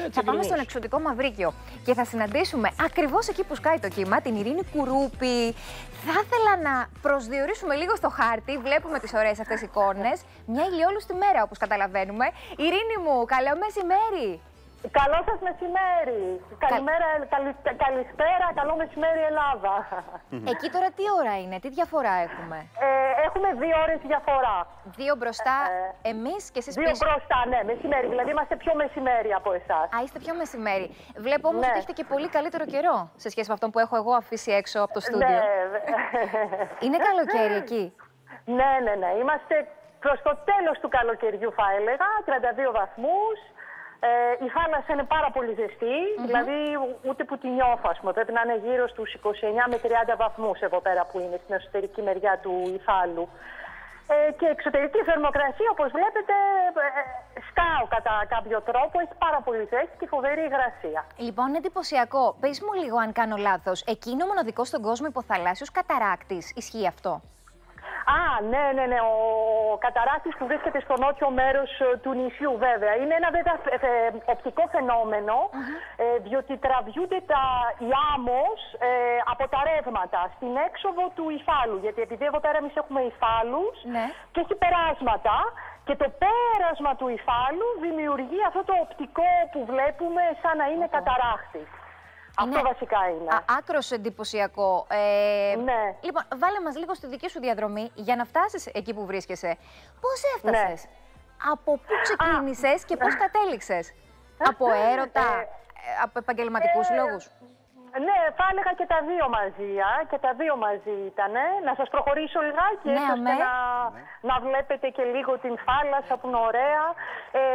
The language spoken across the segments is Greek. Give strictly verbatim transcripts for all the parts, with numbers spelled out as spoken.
Θα πάμε στον εξωτικό Μαυρίκιο και θα συναντήσουμε ακριβώς εκεί που σκάει το κύμα την Ειρήνη Κουρούπη. Θα ήθελα να προσδιορίσουμε λίγο στο χάρτη, βλέπουμε τις ωραίες αυτές εικόνες. Μια ηλιόλουστη μέρα, όπως καταλαβαίνουμε. Ειρήνη μου, καλό μεσημέρι! Καλό σας μεσημέρι. Καλημέρα, καλη, καλησπέρα, καλό μεσημέρι Ελλάδα. Εκεί τώρα τι ώρα είναι, τι διαφορά έχουμε? Ε, έχουμε δύο ώρες διαφορά. Δύο μπροστά, ε, εμείς και εσείς δύο πίσω. Δύο μπροστά, ναι, μεσημέρι. Δηλαδή είμαστε πιο μεσημέρι από εσάς. Α, είστε πιο μεσημέρι. Βλέπω όμως ναι. ότι έχετε και πολύ καλύτερο καιρό σε σχέση με αυτόν που έχω εγώ αφήσει έξω από το στούντιο. Ναι. Είναι καλοκαίρι εκεί? Ναι, ναι, ναι. Είμαστε προς το τέλος του καλοκαιριού, θα έλεγα, τριάντα δύο βαθμούς. Ε, η θάλασσα είναι πάρα πολύ ζεστή, mm-hmm. δηλαδή ούτε που τη νιώθω, ας πούμε. Πρέπει να είναι γύρω στους είκοσι εννιά με τριάντα βαθμούς εδώ πέρα που είναι, στην εσωτερική μεριά του υφάλου. Ε, και εξωτερική θερμοκρασία, όπως βλέπετε, ε, σκάω κατά κάποιο τρόπο, έχει πάρα πολύ ζέστη και φοβερή υγρασία. Λοιπόν, εντυπωσιακό. Πες μου λίγο αν κάνω λάθος. Εκεί είναι ο μοναδικός στον κόσμο υποθαλάσσιος καταράκτης. Ισχύει αυτό? Α, ναι, ναι, ναι. Ο καταράκτης που βρίσκεται στο νότιο μέρος του νησιού, βέβαια. Είναι ένα βέβαια οπτικό φαινόμενο, uh-huh. ε, διότι τραβιούνται τα, οι άμμος ε, από τα ρεύματα στην έξοδο του υφάλου. Γιατί επειδή εδώ πέρα εμείς έχουμε υφάλους ναι. και έχει περάσματα. Και το πέρασμα του υφάλου δημιουργεί αυτό το οπτικό που βλέπουμε σαν να είναι uh-huh. καταράχτης. Αυτό είναι βασικά είναι. Α, άκρος εντυπωσιακό. Ε, ναι. Λοιπόν, βάλε μας λίγο στη δική σου διαδρομή για να φτάσεις εκεί που βρίσκεσαι. Πώς έφτασες? Ναι. Από πού ξεκίνησες Α. και πώς κατέληξες? Από έρωτα, ε, από επαγγελματικούς ε, λόγους? Ναι, θα έλεγα και τα δύο μαζί. Α, και τα δύο μαζί ήτανε. Να σας προχωρήσω λιγάκι, ναι, έτσι ώστε να, να βλέπετε και λίγο την θάλασσα που είναι ωραία. Ε,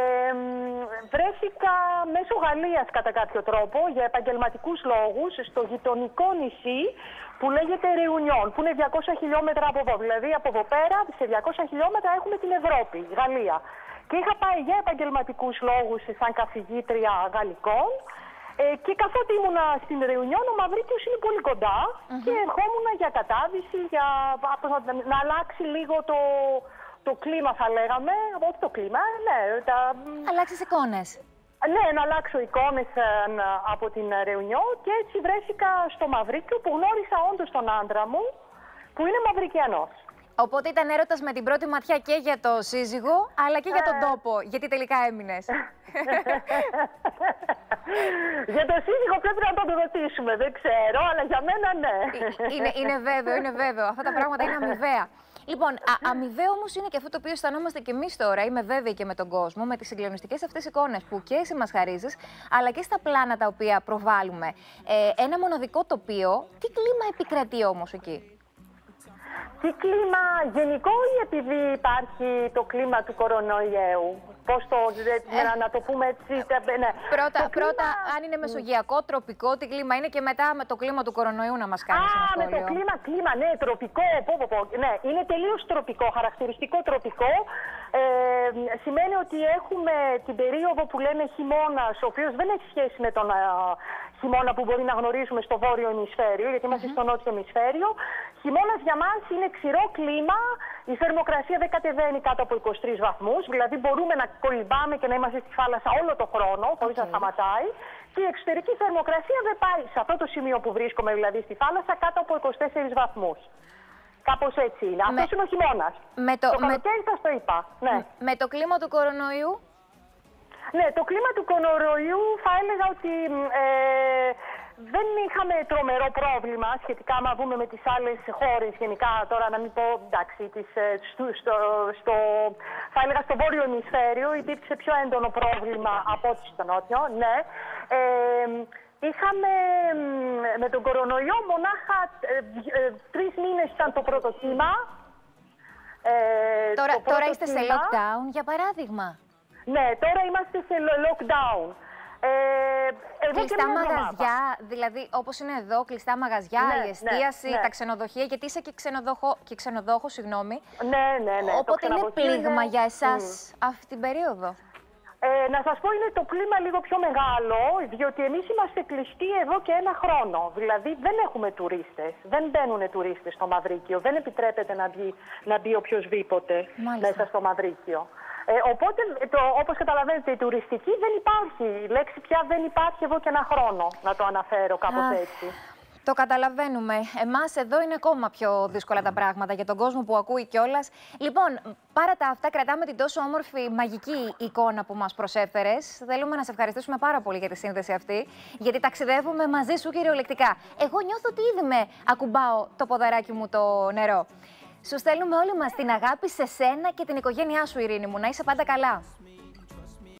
βρέθηκα μέσω Γαλλίας κατά κάποιο τρόπο για επαγγελματικούς λόγους στο γειτονικό νησί που λέγεται Ρεουνιόν, που είναι διακόσια χιλιόμετρα από εδώ. Δηλαδή από εδώ πέρα σε διακόσια χιλιόμετρα έχουμε την Ευρώπη, Γαλλία. Και είχα πάει για επαγγελματικούς λόγους σαν καθηγήτρια γαλλικών. Ε, και καθότι ήμουνα στην Ρεουνιόν, ο Μαυρίκιος είναι πολύ κοντά uh-huh. και ερχόμουν για κατάδυση, για να, να αλλάξει λίγο το, το κλίμα, θα λέγαμε. Όχι το κλίμα, ναι. Τα... Αλλάξεις εικόνες. Ναι, να αλλάξω εικόνες από την Ρεουνιόν και έτσι βρέθηκα στο Μαυρίκιο που γνώρισα όντως τον άντρα μου, που είναι Μαυρικιανός. Οπότε ήταν έρωτας με την πρώτη ματιά και για το σύζυγο, αλλά και για τον τόπο, γιατί τελικά έμεινες. Για το σύζυγο πρέπει να το ρωτήσουμε, δεν ξέρω, αλλά για μένα ναι. Είναι, είναι βέβαιο, είναι βέβαιο. Αυτά τα πράγματα είναι αμοιβαία. Λοιπόν, α, αμοιβαίο όμως είναι και αυτό το οποίο αισθανόμαστε και εμείς τώρα, είμαι βέβαιη και με τον κόσμο, με τις συγκλονιστικές αυτές εικόνες που και εσύ μας χαρίζεις, αλλά και στα πλάνα τα οποία προβάλλουμε. Ε, ένα μοναδικό τοπίο, τι κλίμα επικρατεί όμως εκεί? Τι κλίμα γενικό ή επειδή υπάρχει το κλίμα του κορονοϊού? Πώς το, ε, να, να το πούμε έτσι, ναι. Πρώτα, το πρώτα κλίμα... αν είναι μεσογειακό, τροπικό, τι κλίμα είναι και μετά με το κλίμα του κορονοϊού να μας κάνεις ένα σχόλιο. Α, με το κλίμα, κλίμα, ναι, τροπικό, πω, πω, πω, ναι, είναι τελείως τροπικό, χαρακτηριστικό τροπικό. Ε, σημαίνει ότι έχουμε την περίοδο που λένε χειμώνας, ο οποίος δεν έχει σχέση με τον α, χειμώνα που μπορεί να γνωρίζουμε στο βόρειο ημισφαίριο, γιατί είμαστε mm-hmm. στο νότιο ημισφαίριο. Χειμώνας για μας είναι ξηρό κλίμα, η θερμοκρασία δεν κατεβαίνει κάτω από είκοσι τρεις βαθμούς, δηλαδή μπορούμε να κολυμπάμε και να είμαστε στη θάλασσα όλο το χρόνο, χωρίς okay. να σταματάει. Και η εξωτερική θερμοκρασία δεν πάει σε αυτό το σημείο που βρίσκομαι, δηλαδή στη θάλασσα, κάτω από είκοσι τέσσερις βαθμούς. Κάπως έτσι είναι. Με... Αυτός είναι ο χειμώνας. Με το, το καλοκαίρι σας το είπα. Ναι. Με το κλίμα του κορονοϊού. Ναι, το κλίμα του κορονοϊού θα έλεγα ότι ε, δεν είχαμε τρομερό πρόβλημα σχετικά να δούμε με τις άλλες χώρες γενικά. Τώρα να μην πω, εντάξει, τις, στο, στο, στο, θα έλεγα στο βόρειο ημισφαίριο υπήρξε πιο έντονο πρόβλημα από ό,τι στο νότιο, ναι. Ε, είχαμε με τον κορονοϊό μονάχα ε, ε, τρεις μήνες ήταν το πρώτο κύμα. Ε, τώρα το πρώτο τώρα είστε κύμα. Σε lockdown, για παράδειγμα. Ναι, τώρα είμαστε σε lockdown. Ε, κλειστά μαγαζιά, δηλαδή όπως είναι εδώ, κλειστά μαγαζιά, ναι, η εστίαση, ναι, ναι. τα ξενοδοχεία, γιατί είσαι και, ξενοδοχο, και ξενοδόχο, συγγνώμη. Ναι, ναι, ναι. Οπότε είναι πλήγμα είναι... για εσάς mm. αυτή την περίοδο. Ε, να σας πω, είναι το κλίμα λίγο πιο μεγάλο, διότι εμείς είμαστε κλειστοί εδώ και ένα χρόνο. Δηλαδή δεν έχουμε τουρίστες, δεν μπαίνουν τουρίστες στο Μαυρίκιο, δεν επιτρέπεται να μπει, να μπει οποιοσδήποτε μέσα στο Μαυρίκιο. Ε, οπότε, το, όπως καταλαβαίνετε, η τουριστική δεν υπάρχει. Η λέξη πια δεν υπάρχει εδώ και ένα χρόνο, να το αναφέρω κάπως έτσι. Το καταλαβαίνουμε. Εμάς εδώ είναι ακόμα πιο δύσκολα τα πράγματα για τον κόσμο που ακούει κιόλας. Λοιπόν, παρά τα αυτά, κρατάμε την τόσο όμορφη, μαγική εικόνα που μας προσέφερες. Θέλουμε να σε ευχαριστήσουμε πάρα πολύ για τη σύνδεση αυτή, γιατί ταξιδεύουμε μαζί σου κυριολεκτικά. Εγώ νιώθω ότι ήδη με ακουμπάω το ποδαράκι μου το νερό. Σου στέλνουμε όλοι μας την αγάπη σε σένα και την οικογένειά σου, Ειρήνη μου. Να είσαι πάντα καλά.